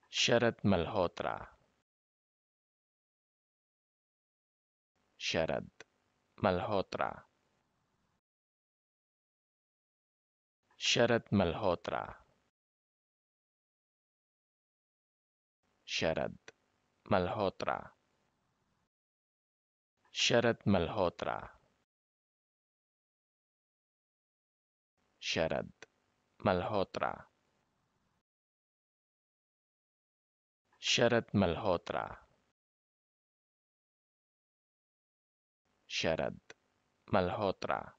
Sharad Malhotra. Sharad Malhotra. Sharad Malhotra. Sharad Malhotra. Sharad Malhotra. Sharad Malhotra. Sharad Malhotra. Sharad Malhotra.